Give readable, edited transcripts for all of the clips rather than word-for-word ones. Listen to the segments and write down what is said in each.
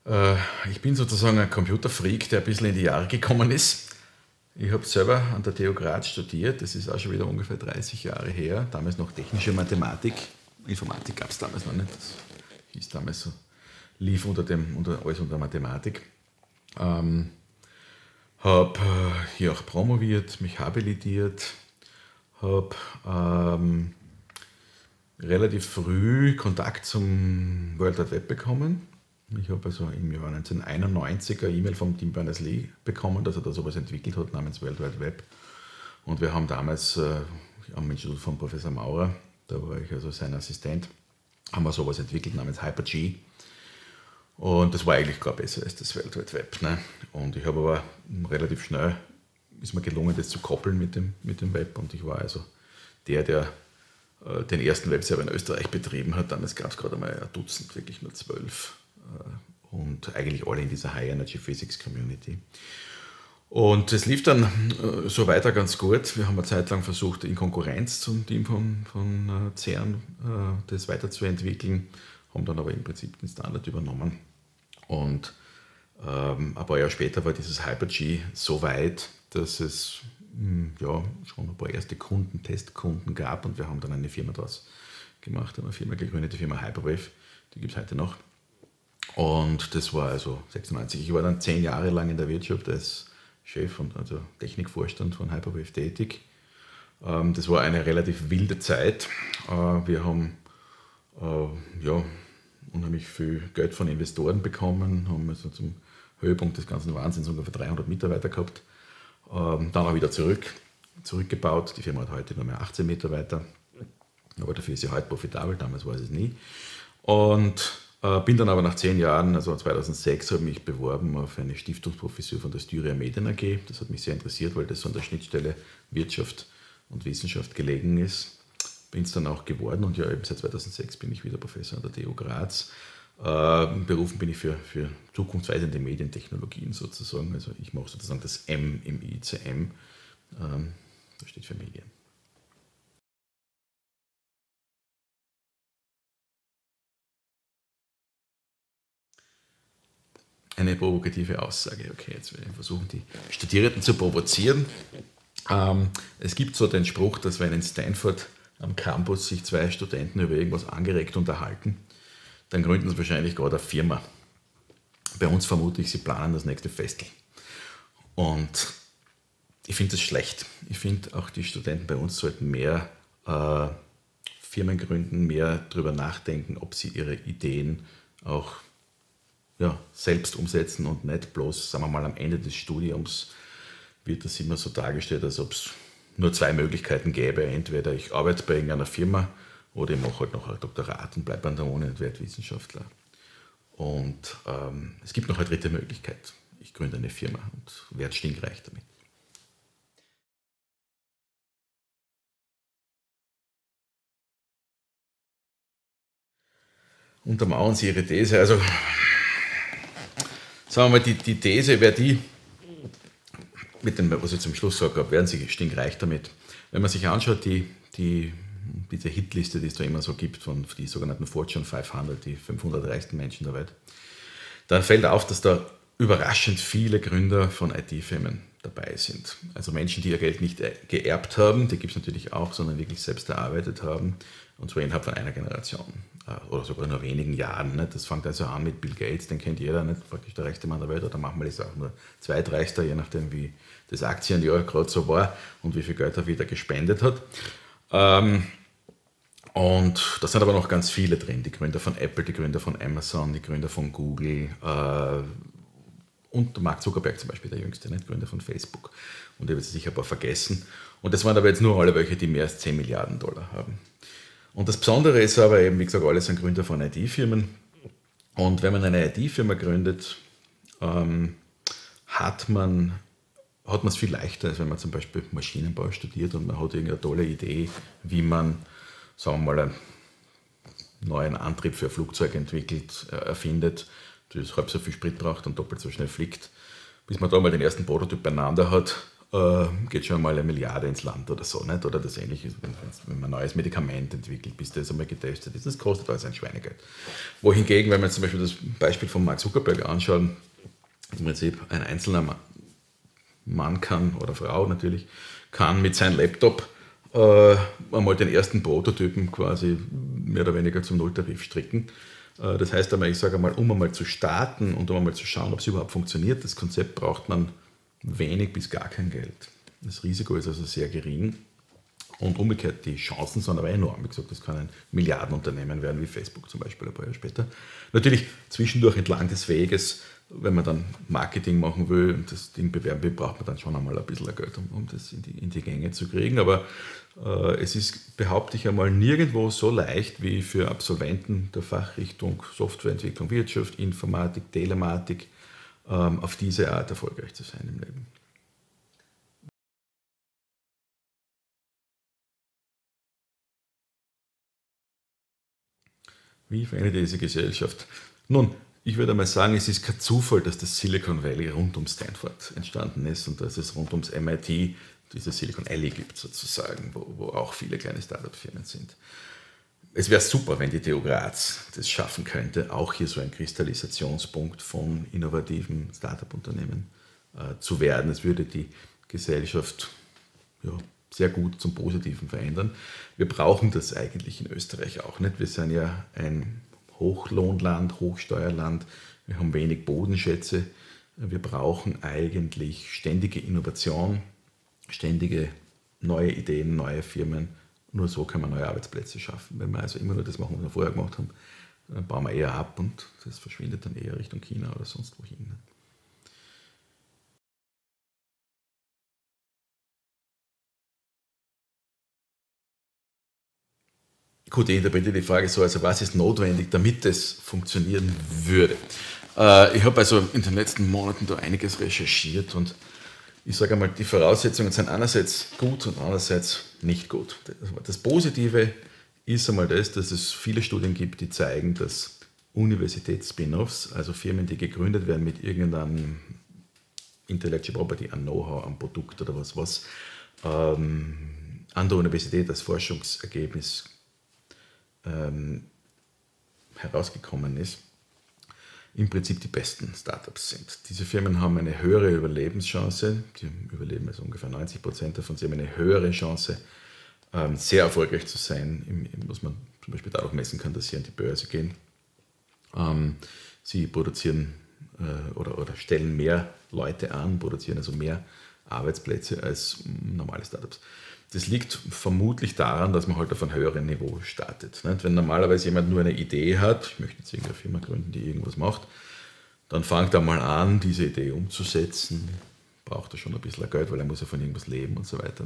Ich bin sozusagen ein Computerfreak, der ein bisschen in die Jahre gekommen ist. Ich habe selber an der TU Graz studiert, das ist auch schon wieder ungefähr 30 Jahre her. Damals noch technische Mathematik. Informatik gab es damals noch nicht. Das hieß damals so, lief alles unter Mathematik. Habe hier auch promoviert, mich habilitiert, habe relativ früh Kontakt zum World Wide Web bekommen. Ich habe also im Jahr 1991 eine E-Mail vom Tim Berners-Lee bekommen, dass er da sowas entwickelt hat namens World Wide Web. Und wir haben damals am Institut von Professor Maurer, da war ich also sein Assistent, haben wir sowas entwickelt namens Hyper-G. Und das war eigentlich gar besser als das World Wide Web. Ne? Und ich habe aber relativ schnell, ist mir gelungen, das zu koppeln mit dem Web. Und ich war also der den ersten Webserver in Österreich betrieben hat. Damals gab es gerade einmal ein Dutzend, wirklich nur 12. Und eigentlich alle in dieser High Energy Physics Community. Und es lief dann so weiter ganz gut. Wir haben eine Zeit lang versucht, in Konkurrenz zum Team von CERN das weiterzuentwickeln, haben dann aber im Prinzip den Standard übernommen. Und ein paar Jahre später war dieses Hyper-G so weit, dass es schon ein paar erste Testkunden gab, und wir haben dann eine Firma daraus gemacht, eine Firma gegründet, die Firma Hyperwave, die gibt es heute noch. Und das war also 96. Ich war dann 10 Jahre lang in der Wirtschaft als Chef und also Technikvorstand von Hyperwave tätig. Das war eine relativ wilde Zeit. Wir haben unheimlich viel Geld von Investoren bekommen, haben also zum Höhepunkt des ganzen Wahnsinns ungefähr 300 Mitarbeiter gehabt. Dann auch wieder zurückgebaut. Die Firma hat heute nur mehr 18 Mitarbeiter, aber dafür ist sie heute profitabel, damals war es nie. Und bin dann aber nach 10 Jahren, also 2006, habe ich mich beworben auf eine Stiftungsprofessur von der Styria Medien AG. Das hat mich sehr interessiert, weil das so an der Schnittstelle Wirtschaft und Wissenschaft gelegen ist. Bin es dann auch geworden, und ja, eben seit 2006 bin ich wieder Professor an der TU Graz. Berufen bin ich für zukunftsweisende Medientechnologien sozusagen. Also ich mache sozusagen das M im ICM. Das steht für Medien. Eine provokative Aussage. Okay, jetzt werde ich versuchen, die Studierenden zu provozieren. Es gibt so den Spruch, dass wenn in Stanford am Campus sich 2 Studenten über irgendwas angeregt unterhalten, dann gründen sie wahrscheinlich gerade eine Firma. Bei uns vermute ich, sie planen das nächste Festel. Und ich finde das schlecht. Ich finde auch, die Studenten bei uns sollten mehr Firmen gründen, mehr darüber nachdenken, ob sie ihre Ideen auch selbst umsetzen und nicht bloß, sagen wir mal, am Ende des Studiums wird das immer so dargestellt, als ob es nur 2 Möglichkeiten gäbe. Entweder ich arbeite bei irgendeiner Firma oder ich mache halt noch ein Doktorat und bleibe an der Uni und werde Wissenschaftler. Und es gibt noch eine dritte Möglichkeit. Ich gründe eine Firma und werde stinkreich damit. Untermauern Sie Ihre These. Also, sagen wir mal, die These wäre die, mit dem, was ich zum Schluss sage, werden Sie stinkreich damit. Wenn man sich anschaut, diese Hitliste, die es da immer so gibt, von die sogenannten Fortune 500, die 500 reichsten Menschen der Welt, dann fällt auf, dass da überraschend viele Gründer von IT-Firmen dabei sind. Also Menschen, die ihr Geld nicht geerbt haben, die gibt es natürlich auch, sondern wirklich selbst erarbeitet haben, und zwar innerhalb von einer Generation oder sogar nur wenigen Jahren. Nicht? Das fängt also an mit Bill Gates, den kennt jeder, nicht praktisch der reichste Mann der Welt, oder manchmal ist er auch nur zweitreichster, je nachdem wie das Aktienjahr gerade so war und wie viel Geld er wieder gespendet hat. Und da sind aber noch ganz viele drin, die Gründer von Apple, die Gründer von Amazon, die Gründer von Google und Mark Zuckerberg zum Beispiel, der jüngste, nicht? Gründer von Facebook. Und ich habe jetzt sicher ein paar vergessen. Und das waren aber jetzt nur alle welche, die mehr als 10 Milliarden Dollar haben. Und das Besondere ist aber eben, wie gesagt, alle sind Gründer von IT-Firmen. Und wenn man eine IT-Firma gründet, hat man es viel leichter, als wenn man zum Beispiel Maschinenbau studiert und man hat irgendeine tolle Idee, wie man, sagen wir mal, einen neuen Antrieb für ein Flugzeug entwickelt, erfindet, das halb so viel Sprit braucht und doppelt so schnell fliegt. Bis man da mal den ersten Prototyp beieinander hat, geht schon mal 1 Milliarde ins Land oder so, nicht? Oder das Ähnliche, wenn man ein neues Medikament entwickelt, bis das einmal getestet ist, das kostet alles ein Schweinegeld. Wohingegen, wenn wir jetzt zum Beispiel das Beispiel von Mark Zuckerberg anschauen, im Prinzip ein einzelner Mann kann, oder Frau natürlich, kann mit seinem Laptop einmal den ersten Prototypen quasi mehr oder weniger zum Nulltarif stricken. Das heißt einmal, ich sage einmal, um einmal zu starten und um einmal zu schauen, ob es überhaupt funktioniert, das Konzept braucht man wenig bis gar kein Geld. Das Risiko ist also sehr gering und umgekehrt, die Chancen sind aber enorm. Wie gesagt, das kann ein Milliardenunternehmen werden, wie Facebook zum Beispiel ein paar Jahre später. Natürlich zwischendurch entlang des Weges, wenn man dann Marketing machen will und das Ding bewerben will, braucht man dann schon einmal ein bisschen Geld, um das in die Gänge zu kriegen. Aber es ist, behaupte ich einmal, nirgendwo so leicht wie für Absolventen der Fachrichtung Softwareentwicklung, Wirtschaft, Informatik, Telematik, auf diese Art erfolgreich zu sein im Leben. Wie verändert diese Gesellschaft? Nun, ich würde mal sagen, es ist kein Zufall, dass das Silicon Valley rund um Stanford entstanden ist und dass es rund ums MIT dieses Silicon Alley gibt sozusagen, wo auch viele kleine Startup-Firmen sind. Es wäre super, wenn die TU Graz das schaffen könnte, auch hier so ein Kristallisationspunkt von innovativen Startup-Unternehmen zu werden. Es würde die Gesellschaft sehr gut zum Positiven verändern. Wir brauchen das eigentlich in Österreich auch nicht. Wir sind ja ein Hochlohnland, Hochsteuerland. Wir haben wenig Bodenschätze. Wir brauchen eigentlich ständige Innovation, ständige neue Ideen, neue Firmen. Nur so können wir neue Arbeitsplätze schaffen. Wenn wir also immer nur das machen, was wir vorher gemacht haben, dann bauen wir eher ab und das verschwindet dann eher Richtung China oder sonst wohin. Gut, ich interpretiere die Frage so, also was ist notwendig, damit es funktionieren würde? Ich habe also in den letzten Monaten da einiges recherchiert und ich sage einmal, die Voraussetzungen sind einerseits gut und andererseits nicht gut. Das Positive ist einmal das, dass es viele Studien gibt, die zeigen, dass Universitäts-Spin-Offs, also Firmen, die gegründet werden mit irgendeinem Intellectual Property, an Know-how, am Produkt oder was an der Universität als Forschungsergebnis herausgekommen ist, im Prinzip die besten Startups sind. Diese Firmen haben eine höhere Überlebenschance, die überleben also ungefähr 90% davon, sie haben eine höhere Chance, sehr erfolgreich zu sein, was man zum Beispiel dadurch messen kann, dass sie an die Börse gehen. Sie produzieren oder stellen mehr Leute an, produzieren also mehr Arbeitsplätze als normale Startups. Das liegt vermutlich daran, dass man halt auf einem höheren Niveau startet. Wenn normalerweise jemand nur eine Idee hat, ich möchte jetzt irgendeine Firma gründen, die irgendwas macht, dann fängt er mal an, diese Idee umzusetzen, braucht er schon ein bisschen Geld, weil er muss ja von irgendwas leben und so weiter.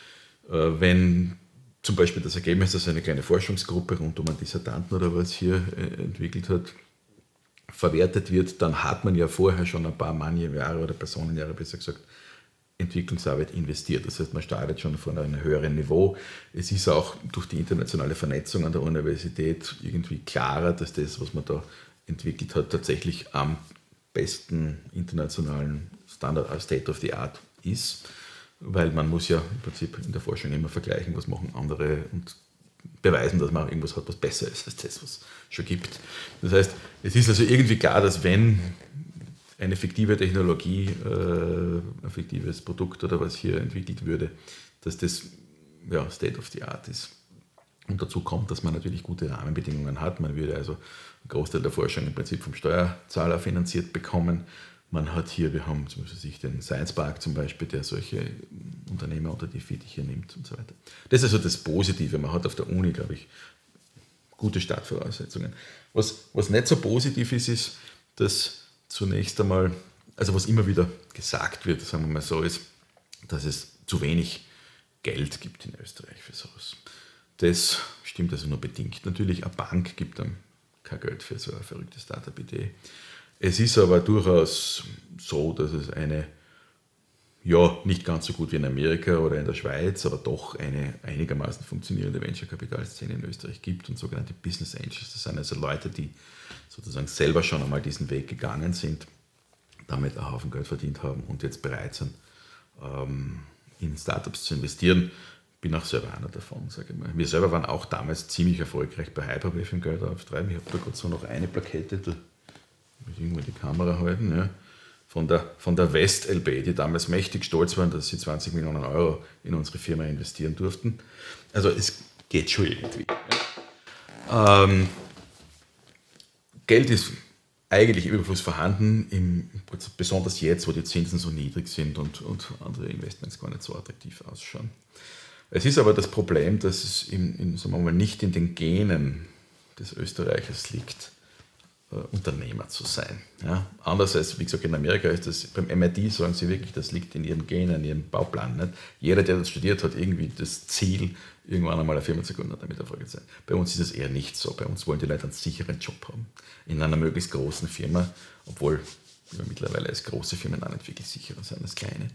Wenn zum Beispiel das Ergebnis, dass eine kleine Forschungsgruppe rund um einen Dissertanten oder was hier entwickelt hat, verwertet wird, dann hat man ja vorher schon ein paar Mannjahre oder Personenjahre, besser gesagt, Entwicklungsarbeit investiert. Das heißt, man startet schon von einem höheren Niveau. Es ist auch durch die internationale Vernetzung an der Universität irgendwie klarer, dass das, was man da entwickelt hat, tatsächlich am besten internationalen Standard als State of the Art ist, weil man muss ja im Prinzip in der Forschung immer vergleichen, was machen andere und beweisen, dass man irgendwas hat, was besser ist als das, was es schon gibt. Das heißt, es ist also irgendwie klar, dass wenn eine fiktive Technologie, ein fiktives Produkt oder was hier entwickelt würde, dass das State of the Art ist. Und dazu kommt, dass man natürlich gute Rahmenbedingungen hat. Man würde also einen Großteil der Forschung im Prinzip vom Steuerzahler finanziert bekommen. Man hat hier, wir haben zum Beispiel den Science Park zum Beispiel, der solche Unternehmer unter die Fittiche nimmt und so weiter. Das ist also das Positive. Man hat auf der Uni, glaube ich, gute Startvoraussetzungen. Was nicht so positiv ist, ist, dass zunächst einmal, also was immer wieder gesagt wird, sagen wir mal so, ist, dass es zu wenig Geld gibt in Österreich für sowas. Das stimmt also nur bedingt. Natürlich, eine Bank gibt dann kein Geld für so eine verrückte Startup-Idee. Es ist aber durchaus so, dass es eine, nicht ganz so gut wie in Amerika oder in der Schweiz, aber doch eine einigermaßen funktionierende Venture-Capital-Szene in Österreich gibt und sogenannte Business Angels. Das sind also Leute, die sozusagen selber schon einmal diesen Weg gegangen sind, damit einen Haufen Geld verdient haben und jetzt bereit sind, in Startups zu investieren. Bin auch selber einer davon, sage ich mal. Wir selber waren auch damals ziemlich erfolgreich bei Hyperwave im Geld auftreiben. Ich habe da gerade so noch eine Plakette, da muss ich irgendwo die Kamera halten, ja, von der West LB, die damals mächtig stolz waren, dass sie 20 Millionen Euro in unsere Firma investieren durften. Also es geht schon irgendwie. Geld ist eigentlich überfluss vorhanden, besonders jetzt, wo die Zinsen so niedrig sind und andere Investments gar nicht so attraktiv ausschauen. Es ist aber das Problem, dass es sagen wir mal, nicht in den Genen des Österreichers liegt, Unternehmer zu sein. Ja? Anders als, wie gesagt, in Amerika ist das, beim MIT sagen sie wirklich, das liegt in ihren Genen, in ihrem Bauplan. Nicht? Jeder, der das studiert, hat irgendwie das Ziel, irgendwann einmal eine Firma zu gründen und damit erfolgreich zu sein. Bei uns ist es eher nicht so. Bei uns wollen die Leute einen sicheren Job haben. In einer möglichst großen Firma, obwohl ja, mittlerweile als große Firmen auch nicht wirklich sicherer sind als kleine.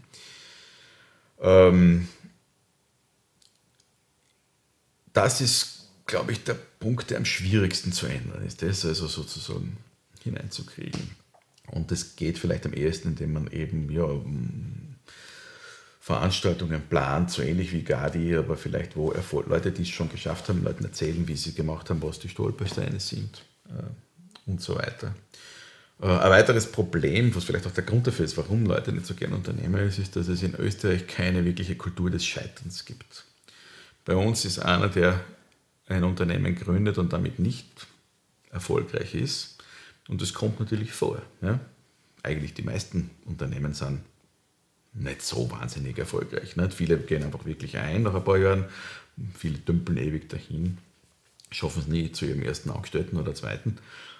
Das ist, glaube ich, der Punkt, der am schwierigsten zu ändern ist, das also sozusagen hineinzukriegen. Und das geht vielleicht am ehesten, indem man eben Veranstaltungen plant, so ähnlich wie Gaudi, aber vielleicht wo Leute, die es schon geschafft haben, Leuten erzählen, wie sie gemacht haben, was die Stolpersteine sind und so weiter. Ein weiteres Problem, was vielleicht auch der Grund dafür ist, warum Leute nicht so gerne Unternehmer ist, dass es in Österreich keine wirkliche Kultur des Scheiterns gibt. Bei uns ist einer, der ein Unternehmen gründet und damit nicht erfolgreich ist. Und das kommt natürlich vor. Ja? Eigentlich die meisten Unternehmen sind nicht so wahnsinnig erfolgreich. Nicht? Viele gehen einfach wirklich ein nach ein paar Jahren. Viele dümpeln ewig dahin, schaffen es nie zu ihrem ersten Angestellten oder zweiten.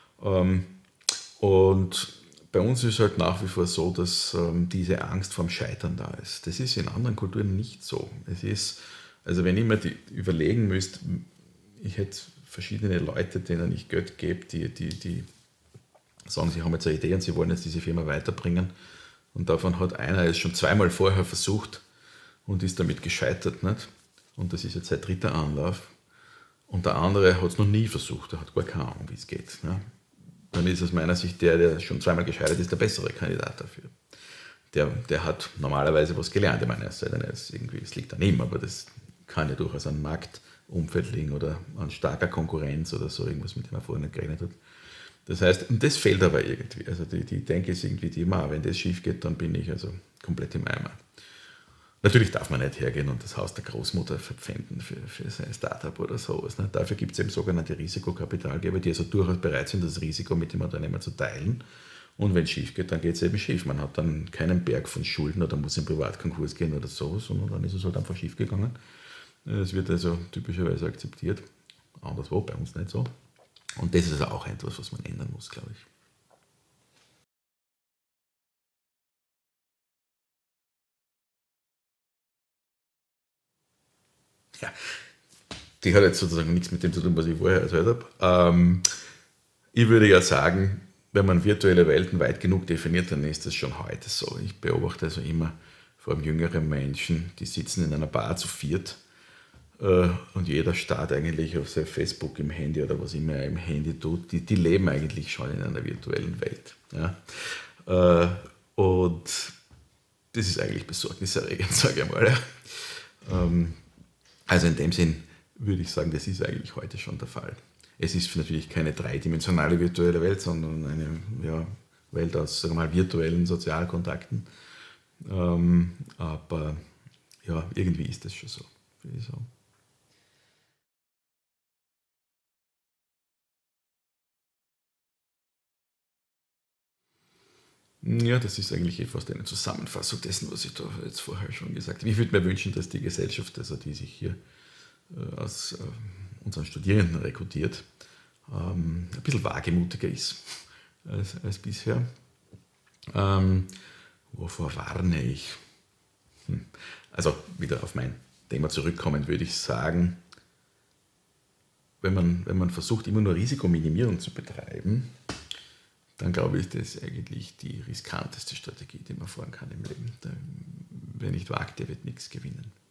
Und bei uns ist es halt nach wie vor so, dass diese Angst vorm Scheitern da ist. Das ist in anderen Kulturen nicht so. Es ist, also wenn ich mir überlegen müsste, ich hätte verschiedene Leute, denen ich Geld gebe, die sagen, sie haben jetzt eine Idee und sie wollen jetzt diese Firma weiterbringen. Und davon hat einer es schon zweimal vorher versucht und ist damit gescheitert. Nicht? Und das ist jetzt sein dritter Anlauf. Und der andere hat es noch nie versucht, der hat gar keine Ahnung, wie es geht. Ne? Dann ist aus meiner Sicht der schon zweimal gescheitert ist, der bessere Kandidat dafür. Der hat normalerweise was gelernt. Ich meine, es liegt an ihm, aber das kann ja durchaus an Marktumfeld liegen oder an starker Konkurrenz oder so, irgendwas, mit dem er vorher nicht gerechnet hat. Das heißt, und das fehlt aber irgendwie. Also die Denke ist irgendwie die immer, wenn das schief geht, dann bin ich also komplett im Eimer. Natürlich darf man nicht hergehen und das Haus der Großmutter verpfänden für sein Startup oder sowas. Ne? Dafür gibt es eben sogenannte Risikokapitalgeber, die also durchaus bereit sind, das Risiko mit dem Unternehmer zu teilen. Und wenn es schief geht, dann geht es eben schief. Man hat dann keinen Berg von Schulden oder muss in Privatkonkurs gehen oder so, sondern dann ist es halt einfach schief gegangen. Es wird also typischerweise akzeptiert. Anderswo, bei uns nicht so. Und das ist also auch etwas, was man ändern muss, glaube ich. Ja, die hat jetzt sozusagen nichts mit dem zu tun, was ich vorher erzählt habe. Ich würde ja sagen, wenn man virtuelle Welten weit genug definiert, dann ist das schon heute so. Ich beobachte also immer vor allem jüngere Menschen, die sitzen in einer Bar zu viert und jeder starrt eigentlich auf sein Facebook im Handy oder was immer er im Handy tut. Die leben eigentlich schon in einer virtuellen Welt. Ja? Und das ist eigentlich besorgniserregend, sage ich mal. Ja? Also in dem Sinn würde ich sagen, das ist eigentlich heute schon der Fall. Es ist natürlich keine dreidimensionale virtuelle Welt, sondern eine Welt aus, sagen wir mal, virtuellen Sozialkontakten. Aber ja, irgendwie ist das schon so, würde ich sagen. Ja, das ist eigentlich fast eine Zusammenfassung dessen, was ich da jetzt vorher schon gesagt habe. Ich würde mir wünschen, dass die Gesellschaft, also die sich hier aus unseren Studierenden rekrutiert, ein bisschen wagemutiger ist als bisher. Wovor warne ich? Also wieder auf mein Thema zurückkommen, würde ich sagen, wenn man versucht, immer nur Risikominimierung zu betreiben, dann glaube ich, das ist eigentlich die riskanteste Strategie, die man fahren kann im Leben. Wer nicht wagt, der wird nichts gewinnen.